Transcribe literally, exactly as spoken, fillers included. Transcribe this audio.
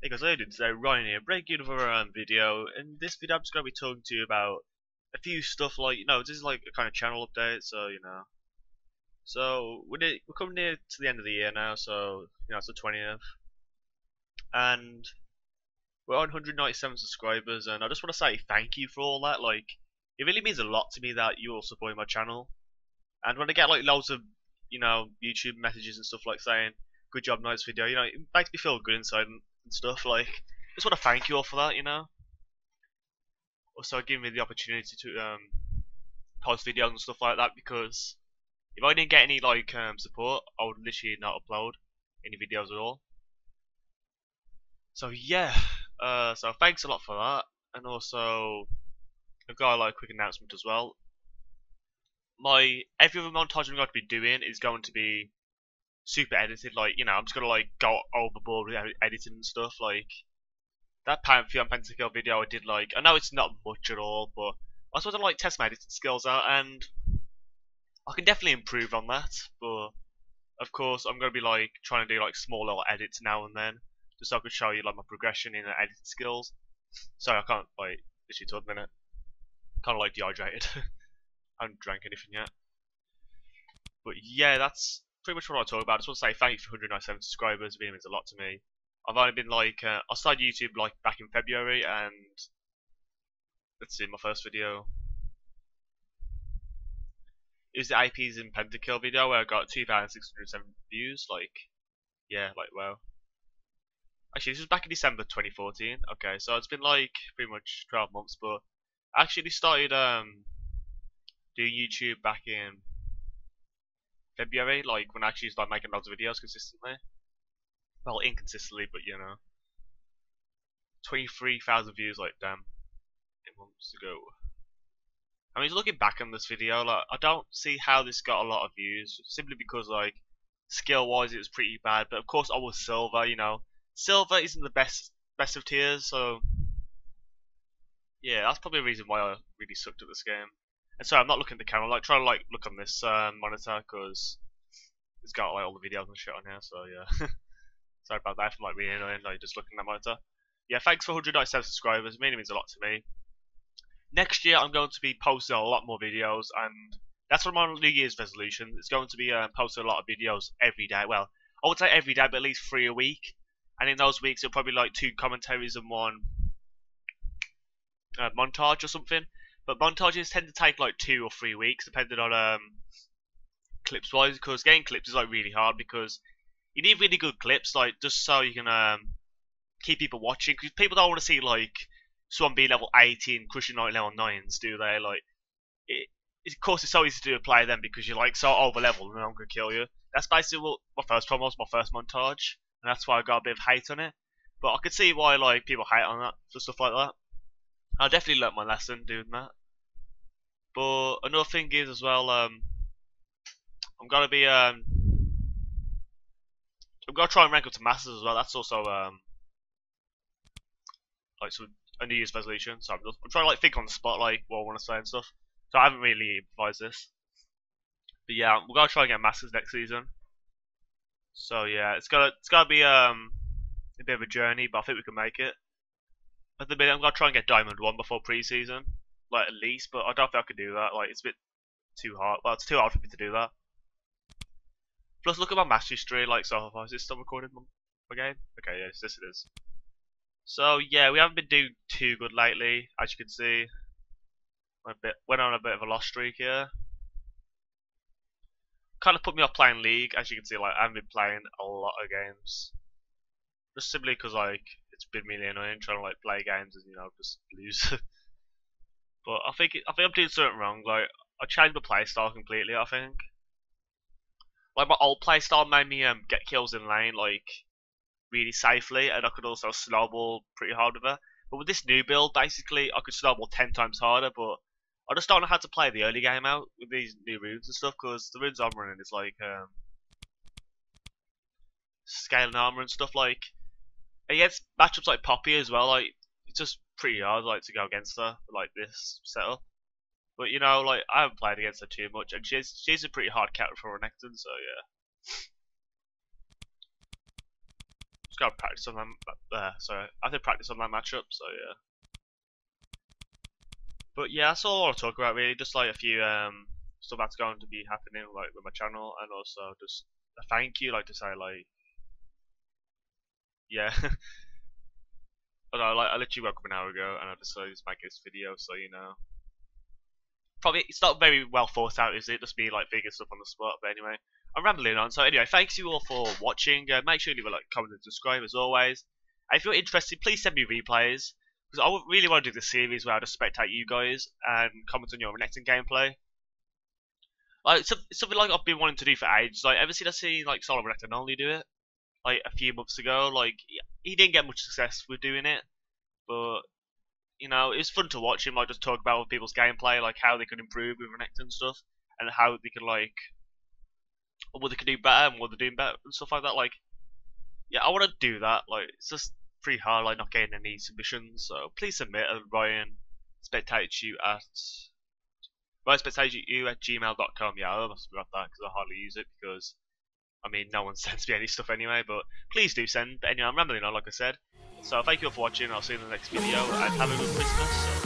Hey guys, how you doing today? Ryan here, breaking another um, video. In this video I'm just going to be talking to you about a few stuff like, you know, this is like a kind of channel update, so, you know. So, we're, near, we're coming near to the end of the year now, so, you know, it's the twentieth. And we're on one hundred ninety-seven subscribers, and I just want to say thank you for all that. Like, it really means a lot to me that you all support my channel. And when I get like loads of, you know, YouTube messages and stuff like saying, good job, nice video, you know, it makes me feel good inside and, and stuff. Like, just want to thank you all for that, you know. Also, giving me the opportunity to um, post videos and stuff like that, because if I didn't get any like um, support, I would literally not upload any videos at all. So yeah, uh, so thanks a lot for that, and also I've got a like quick announcement as well. My every other montage I'm going to be doing is going to be super edited. Like, you know, I'm just gonna like go overboard with editing and stuff. Like that Pantheon Pentakill video I did, like, I know it's not much at all, but I was supposed to like test my editing skills out, and I can definitely improve on that. But of course, I'm gonna be like trying to do like small little edits now and then, just so I can show you like my progression in the editing skills. Sorry, I can't like literally talk a minute. Kind of like dehydrated. I haven't drank anything yet. But yeah, that's pretty much what I talk about. I just want to say thank you for one hundred ninety-seven subscribers. It really means a lot to me. I've only been like, uh, I started YouTube like back in February, and let's see, my first video. It was the A Ps in Pentakill video where I got two thousand six hundred seven views. Like, yeah, like wow. Actually, this was back in December twenty fourteen. Okay, so it's been like pretty much twelve months, but I actually started um doing YouTube back in February, like when I actually started making loads of videos consistently. Well, inconsistently, but you know. twenty-three thousand views, like, damn. Eight months ago. I mean, looking back on this video, like, I don't see how this got a lot of views, simply because, like, skill-wise it was pretty bad, but of course I was silver, you know. Silver isn't the best best of tiers, so yeah, that's probably a reason why I really sucked at this game. And so I'm not looking at the camera, like, try to, like, look on this uh, monitor, because it's got, like, all the videos and shit on here, so yeah. Sorry about that, if I'm, like, really annoying, like, just looking at the monitor. Yeah, thanks for one hundred ninety-seven subscribers, it really means a lot to me. Next year, I'm going to be posting a lot more videos, and that's one of my New Year's resolutions. It's going to be uh, posting a lot of videos every day. Well, I would say every day, but at least three a week. And in those weeks, it'll probably be like two commentaries and one uh, montage or something. But montages tend to take like two or three weeks, depending on um, clips wise, because getting clips is like really hard, because you need really good clips, like just so you can um, keep people watching. Because people don't want to see like someone be level eighteen crushing like level nines, do they? Like, it, of course, it's so easy to do a play then because you're like so over leveled and I'm gonna kill you. That's basically what my first problem was, my first montage, and that's why I got a bit of hate on it. But I could see why like people hate on that for stuff like that. I definitely learnt my lesson doing that. But another thing is as well, um, I'm gonna be um, I'm gonna try and rank up to masters as well. That's also um, like some a New Year's resolution. So I'm, just, I'm trying to like think on the spot like what I want to say and stuff. So I haven't really improvised this. But yeah, we're gonna try and get masters next season. So yeah, it's gonna it's gonna be um a bit of a journey, but I think we can make it. At the minute, I'm gonna try and get Diamond One before pre-season, like at least. But I don't think I could do that. Like, it's a bit too hard. Well, it's too hard for me to do that. Plus, look at my match history. Like, so far, is this still recording my game? Okay, yes, this it is. So yeah, we haven't been doing too good lately, as you can see. I bit went on a bit of a loss streak here. Kind of put me off playing League, as you can see. Like, I haven't been playing a lot of games, just simply because like it's been really annoying trying to like play games and you know just lose. But I think it, I think I'm doing something wrong. Like, I changed my playstyle completely. I think like my old playstyle made me um get kills in lane like really safely, and I could also snowball pretty hard with her. But with this new build, basically I could snowball ten times harder. But I just don't know how to play the early game out with these new runes and stuff, because the runes I'm running is like um, scaling armor and stuff. Like, against matchups like Poppy as well, like it's just pretty hard like to go against her like this setup. But you know, like I haven't played against her too much, and she's she's a pretty hard character for Godrekton, so yeah. just gotta practice on that. Uh, sorry, I have to practice on that matchup. So yeah. But yeah, that's all I want to talk about really. Just like a few um stuff that's going to be happening like with my channel, and also just a thank you, like to say like yeah. I don't know, like I literally woke up an hour ago and I decided to make this video, so you know. Probably it's not very well thought out, is it? Just me like figuring stuff on the spot. But anyway, I'm rambling on. So anyway, thanks you all for watching. Uh, make sure you leave a like, comment, and subscribe as always. And if you're interested, please send me replays because I really want to do this series where I just spectate you guys and comment on your Renekton gameplay. Like it's something like I've been wanting to do for ages. Like ever since I see like Solo Renekton only do it, like a few months ago. Like he didn't get much success with doing it, but you know, it was fun to watch him like just talk about people's gameplay, like how they could improve with Renekton and stuff, and how they could like what they could do better and what they're doing better and stuff like that. Like, yeah, I want to do that. Like, it's just pretty hard, like not getting any submissions. So please submit at Ryan spectates you at Ryan spectates you at gmail dot com. Yeah, I almost forgot that because I hardly use it because I mean no one sends me any stuff anyway. But please do send. But anyway, I'm rambling on, like I said. So thank you all for watching. I'll see you in the next video and have a good Christmas.